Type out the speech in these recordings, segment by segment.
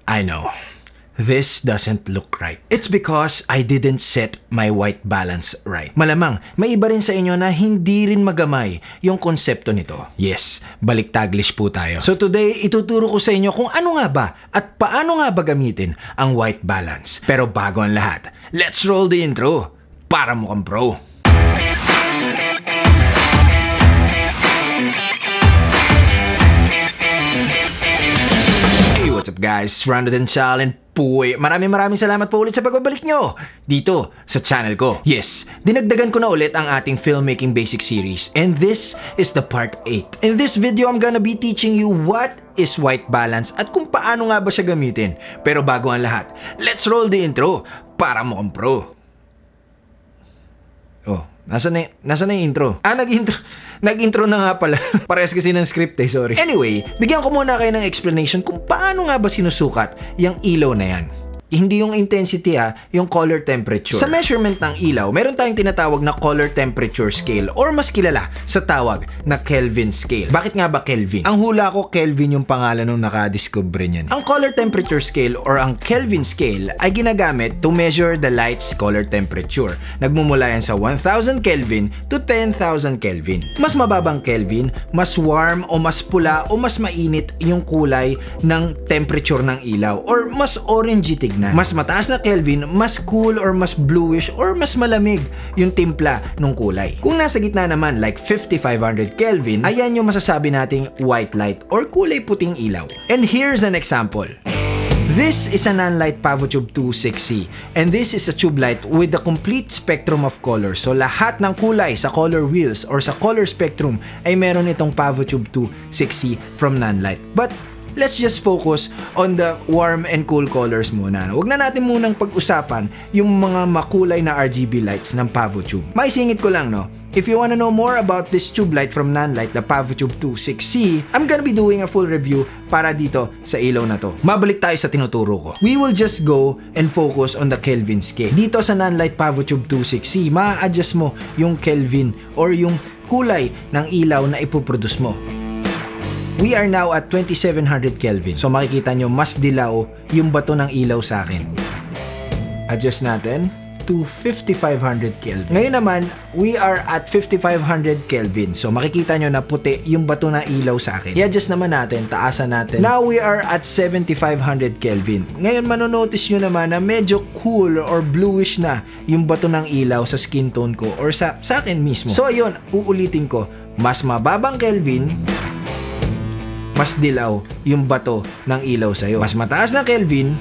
I know. This doesn't look right. It's because I didn't set my white balance right. Malamang, may iba rin sa inyo na hindi rin magamay yung konsepto nito. Yes, balik-taglish po tayo. So today, ituturo ko sa inyo kung ano nga ba at paano nga ba gamitin ang white balance. Pero bago ang lahat, let's roll the intro para mukhang pro. Hey, what's up guys? Rando Denchal and Puy. Maraming salamat po ulit sa pagbabalik nyo dito sa channel ko. Yes, dinagdagan ko na ulit ang ating filmmaking basic series and this is the part 8. In this video, I'm gonna be teaching you what is white balance at kung paano nga ba siya gamitin. Pero bago ang lahat, let's roll the intro para mukhang pro. Oh, nasa na yung intro? Nag-intro na nga pala. Parehas kasi ng script eh, sorry. Anyway, bigyan ko muna kayo ng explanation kung paano nga ba sinusukat yung ilaw na yan. Hindi yung intensity yung color temperature. Sa measurement ng ilaw, meron tayong tinatawag na color temperature scale or mas kilala sa tawag na Kelvin scale. Bakit nga ba Kelvin? Ang hula ko, Kelvin yung pangalan nung nakadiscover niyan. Ang color temperature scale or ang Kelvin scale ay ginagamit to measure the light's color temperature. Nagmumula yan sa 1000 Kelvin to 10,000 Kelvin. Mas mababang Kelvin, mas warm o mas pula o mas mainit yung kulay ng temperature ng ilaw or mas orangey tignan. Mas mataas na Kelvin, mas cool or mas bluish or mas malamig yung timpla ng kulay. Kung nasa gitna naman like 5500 Kelvin, ayan yung masasabi nating white light or kulay puting ilaw. And here's an example. This is a non-light PavoTube 2 6C and this is a tube light with the complete spectrum of colors. So lahat ng kulay sa color wheels or sa color spectrum ay meron itong PavoTube 2 6C from non-light. But let's just focus on the warm and cool colors muna. Huwag na natin munang pag-usapan yung mga makulay na RGB lights ng PavoTube. Maisingit ko lang, no? If you wanna know more about this tube light from non-light, the PavoTube 2 6C, I'm gonna be doing a full review para dito sa ilaw na to. Mabalik tayo sa tinuturo ko. We will just go and focus on the Kelvin scale. Dito sa non-light PavoTube 2 6C, ma-adjust mo yung Kelvin or yung kulay ng ilaw na ipoproduce mo. We are now at 2700 Kelvin. So makikita nyo, mas dilaw yung bato ng ilaw sa akin. Adjust natin to 5500 Kelvin. Ngayon naman, we are at 5500 Kelvin. So makikita nyo na puti yung bato ng ilaw sa akin. I-adjust naman natin, taasan natin. Now we are at 7500 Kelvin. Ngayon manonotice nyo naman na medyo cool or bluish na yung bato ng ilaw sa skin tone ko or sa akin mismo. So ayun, uulitin ko. Mas mababang Kelvin, mas dilaw yung bato ng ilaw sa'yo. Mas mataas na Kelvin,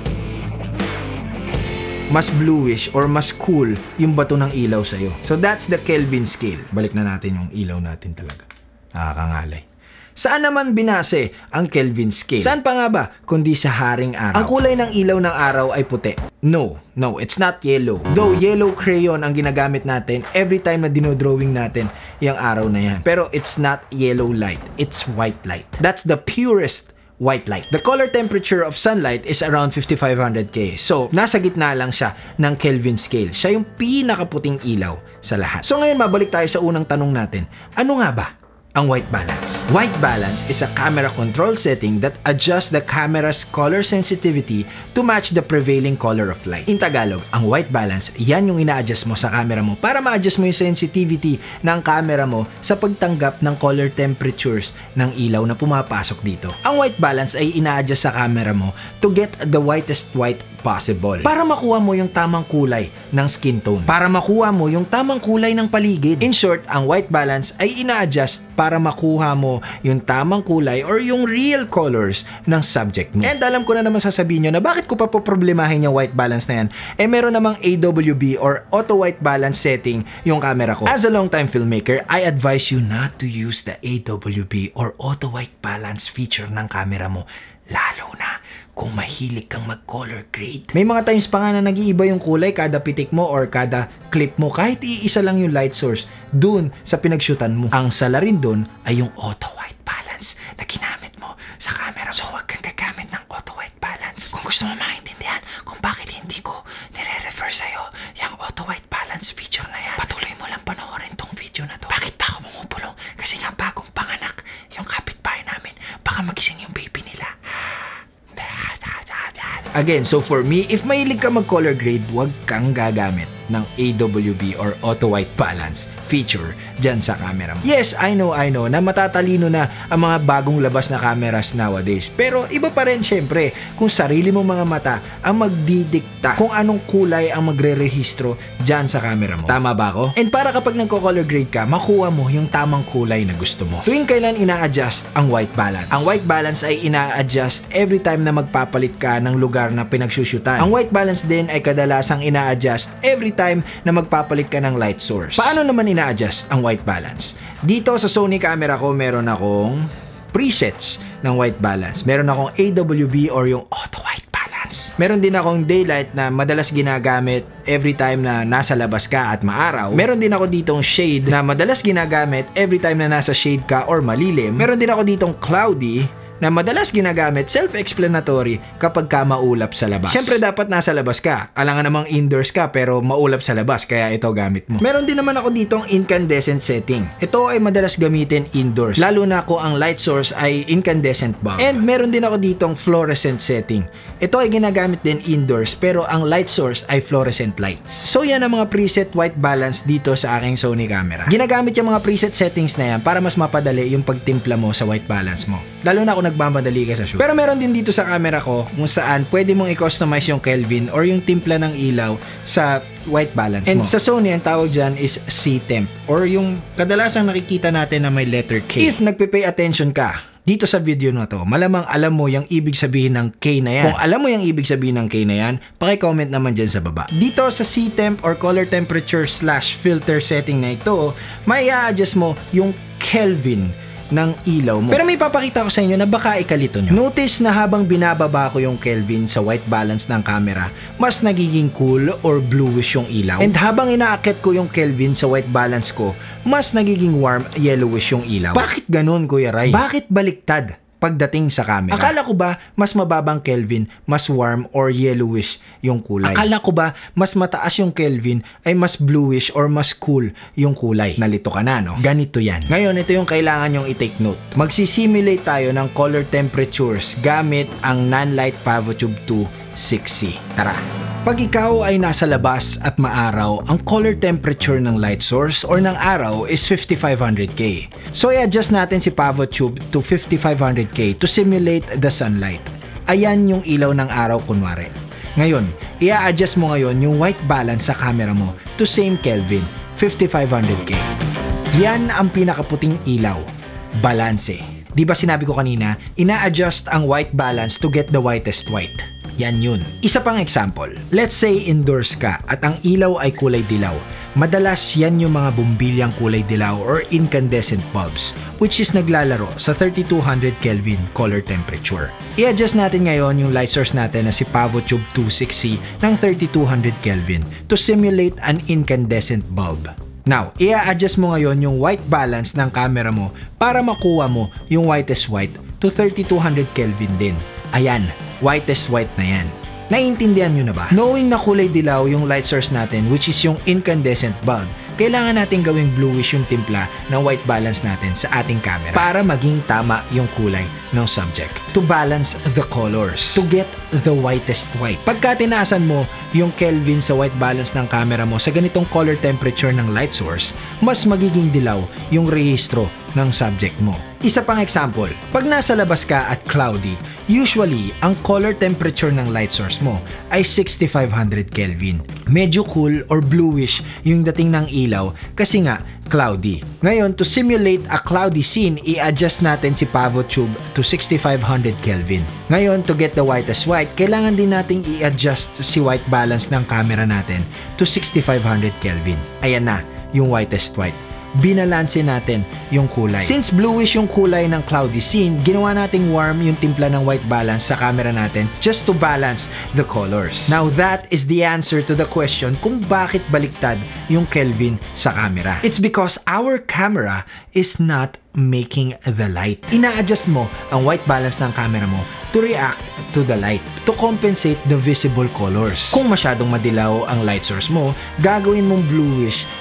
mas bluish or mas cool yung bato ng ilaw sa'yo. So that's the Kelvin scale. Balik na natin yung ilaw natin talaga. Nakakangalay. Saan naman binase ang Kelvin scale? Saan pa nga ba kundi sa haring araw? Ang kulay ng ilaw ng araw ay puti. No, it's not yellow. Though yellow crayon ang ginagamit natin every time na dinodrawing natin yung araw na yan. Pero it's not yellow light. It's white light. That's the purest white light. The color temperature of sunlight is around 5500 K. So, nasa gitna lang siya ng Kelvin scale. Siya yung pinakaputing ilaw sa lahat. So, ngayon mabalik tayo sa unang tanong natin. Ano nga ba ang white balance? White balance is a camera control setting that adjusts the camera's color sensitivity to match the prevailing color of light. In Tagalog, ang white balance, yan yung ina-adjust mo sa camera mo para ma-adjust mo yung sensitivity ng camera mo sa pagtanggap ng color temperatures ng ilaw na pumapasok dito. Ang white balance ay ina-adjust sa camera mo to get the whitest white possible. Para makuha mo yung tamang kulay ng skin tone. Para makuha mo yung tamang kulay ng paligid. In short, ang white balance ay ina-adjust para makuha mo yung tamang kulay or yung real colors ng subject mo. And alam ko na naman sasabihin nyo na bakit ko pa po problemahin yung white balance na yan. Eh meron namang AWB or auto white balance setting yung camera ko. As a long-time filmmaker, I advise you not to use the AWB or auto white balance feature ng camera mo. Lalo na kung mahilig kang mag-color grade. May mga times pa nga na nag-iiba yung kulay kada pitik mo or kada clip mo kahit iisa lang yung light source dun sa pinag-shootan mo. Ang sala rin dun ay yung auto white balance na ginamit mo sa camera. So huwag kang gagamit ng auto white balance. Kung gusto mo maintindihan kung bakit hindi ko nire-refer sa'yo yung auto white balance feature na yan, patuloy mo lang panoorin tong video na to. Bakit ba ako mumupulong? Kasi nga bagong panganak yung kapitbahay namin. Baka magising yung baby nila. Again, so for me, if mahilig ka mag-color grade, huwag kang gagamit ng AWB or Auto White Balance feature dyan sa camera mo. Yes, I know na matatalino na ang mga bagong labas na cameras nowadays. Pero iba pa rin syempre kung sarili mong mga mata ang magdidikta kung anong kulay ang magre-rehistro dyan sa camera mo. Tama ba ako? And para kapag nagko-color grade ka, makuha mo yung tamang kulay na gusto mo. Tuwing kailan ina-adjust ang white balance? Ang white balance ay ina-adjust every time na magpapalit ka ng lugar na pinagsusyutan. Ang white balance din ay kadalasang ina-adjust every time na magpapalit ka ng light source. Paano naman ina-adjust ang white balance? Dito sa Sony camera ko, meron akong presets ng white balance. Meron akong AWB or yung Auto White Balance. Meron din akong daylight na madalas ginagamit every time na nasa labas ka at maaraw. Meron din ako ditong shade na madalas ginagamit every time na nasa shade ka or malilim. Meron din ako ditong cloudy na madalas ginagamit, self-explanatory kapag ka maulap sa labas. Siyempre dapat nasa labas ka. Alangan namang indoors ka pero maulap sa labas, kaya ito gamit mo. Meron din naman ako ditong incandescent setting. Ito ay madalas gamitin indoors, lalo na kung ang light source ay incandescent bulb. And meron din ako ditong fluorescent setting. Ito ay ginagamit din indoors pero ang light source ay fluorescent lights. So yan ang mga preset white balance dito sa aking Sony camera. Ginagamit yung mga preset settings na yan para mas mapadali yung pagtimpla mo sa white balance mo. Lalo na kung nagmamadali ka sa shoot. Pero meron din dito sa camera ko kung saan pwede mong i-customize yung Kelvin or yung timpla ng ilaw sa white balance mo. And sa Sony, ang tawag dyan is C-temp or yung kadalasang nakikita natin na may letter K. If nagpe-pay attention ka dito sa video na to, malamang alam mo yung ibig sabihin ng K na yan. Kung alam mo yung ibig sabihin ng K na yan, paki-comment naman dyan sa baba. Dito sa C-temp or color temperature / filter setting na ito, may i-adjust mo yung Kelvin ng ilaw mo. Pero may papakita ko sa inyo na baka ikalito nyo. Notice na habang binababa ko yung Kelvin sa white balance ng camera, mas nagiging cool or bluish yung ilaw. And habang inaakit ko yung Kelvin sa white balance ko, mas nagiging warm, yellowish yung ilaw. Bakit ganun, Kuya Ray? Bakit baliktad pagdating sa camera? Akala ko ba mas mababang Kelvin, mas warm or yellowish yung kulay? Akala ko ba mas mataas yung Kelvin ay mas bluish or mas cool yung kulay? Nalito ka na, no? Ganito yan. Ngayon, ito yung kailangan yung i-take note. Magsisimulate tayo ng color temperatures gamit ang Nanlite PavoTube 2 6C. Tara! Pag ikaw ay nasa labas at maaraw, ang color temperature ng light source or ng araw is 5500K. So i-adjust natin si PavoTube to 5500K to simulate the sunlight. Ayan yung ilaw ng araw kunwari. Ngayon, i-adjust mo ngayon yung white balance sa camera mo to same Kelvin, 5500K. Yan ang pinakaputing ilaw, balanse. Di ba sinabi ko kanina, ina-adjust ang white balance to get the whitest white. Yan yun. Isa pang example. Let's say indoors ka at ang ilaw ay kulay dilaw. Madalas yan yung mga bumbilyang kulay dilaw or incandescent bulbs, which is naglalaro sa 3200 Kelvin color temperature. I-adjust natin ngayon yung light source natin na si PavoTube 2 6C ng 3200 Kelvin to simulate an incandescent bulb. Now, i-adjust mo ngayon yung white balance ng camera mo para makuha mo yung whitest white to 3200 Kelvin din. Ayan, whitest white na yan. Naiintindihan nyo na ba? Knowing na kulay dilaw yung light source natin, which is yung incandescent bulb, kailangan natin gawing bluish yung timpla ng white balance natin sa ating camera para maging tama yung kulay ng subject. To balance the colors, to get the whitest white. Pagka tinaasan mo yung Kelvin sa white balance ng camera mo sa ganitong color temperature ng light source, mas magiging dilaw yung rehistro ng subject mo. Isa pang example, pag nasa labas ka at cloudy, usually, ang color temperature ng light source mo ay 6500 Kelvin. Medyo cool or bluish yung dating ng ilaw kasi nga cloudy. Ngayon, to simulate a cloudy scene, i-adjust natin si PavoTube to 6500 Kelvin. Ngayon, to get the whitest white, kailangan din nating i-adjust si white balance ng camera natin to 6500 Kelvin. Ayan na, yung whitest white. Binalanse natin yung kulay. Since bluish yung kulay ng cloudy scene, ginawa nating warm yung timpla ng white balance sa camera natin just to balance the colors. Now that is the answer to the question kung bakit baliktad yung Kelvin sa camera. It's because our camera is not making the light. Ina-adjust mo ang white balance ng camera mo to react to the light, to compensate the visible colors. Kung masyadong madilaw ang light source mo, gagawin mong bluish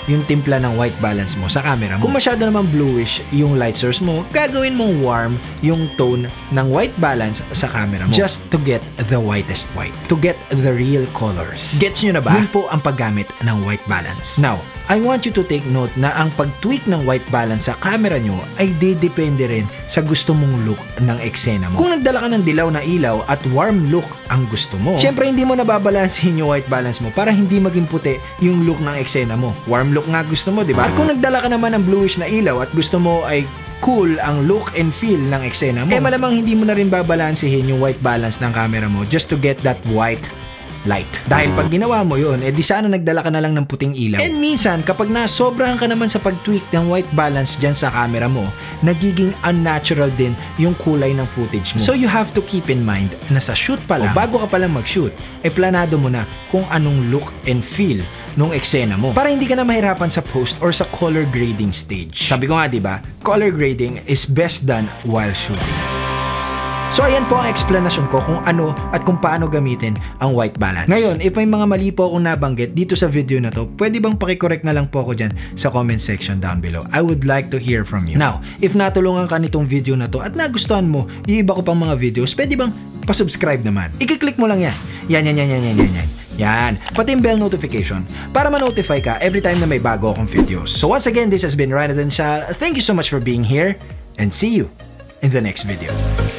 yung timpla ng white balance mo sa camera mo. Kung masyado naman bluish yung light source mo, gagawin mong warm yung tone ng white balance sa camera mo just to get the whitest white, to get the real colors. Gets nyo na ba? Yun po ang paggamit ng white balance. Now, I want you to take note na ang pag-tweak ng white balance sa camera nyo ay didepende rin sa gusto mong look ng eksena mo. Kung nagdala ka ng dilaw na ilaw at warm look ang gusto mo, syempre hindi mo nababalansin yung white balance mo para hindi maging puti yung look ng eksena mo. Warm look nga gusto mo, di ba? At kung nagdala ka naman ng bluish na ilaw at gusto mo ay cool ang look and feel ng eksena mo, malamang hindi mo na rin babalansihin yung white balance ng camera mo just to get that white light. Dahil pag ginawa mo yun, di sana nagdala ka na lang ng puting ilaw. And minsan, kapag nasobrahan ka naman sa pag-tweak ng white balance dyan sa camera mo, nagiging unnatural din yung kulay ng footage mo. So you have to keep in mind na sa shoot pa lang, o bago ka palang mag-shoot, planado mo na kung anong look and feel nung eksena mo para hindi ka na mahirapan sa post or sa color grading stage. Sabi ko nga, di ba, color grading is best done while shooting. So ayan po ang explanation ko kung ano at kung paano gamitin ang white balance. Ngayon, if may mga mali po akong nabanggit dito sa video na to, pwede bang pakicorrect na lang po ako dyan sa comment section down below. I would like to hear from you. Now, if natulungan ka nitong video na to at nagustuhan mo yung iba ko pang mga videos, pwede bang pasubscribe naman? I-click mo lang yan. Yan. Pati yung bell notification para ma-notify ka every time na may bago akong videos. So once again, this has been Ryan Adensial. Thank you so much for being here and see you in the next video.